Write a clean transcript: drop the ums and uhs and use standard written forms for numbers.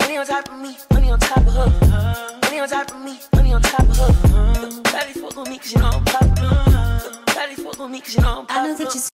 Money on top of me, money on top of her. Money on top of me, money on top of her. Daddy fuck on me cause you know I'm popular. Daddy fuck on me cause you know I'm popular.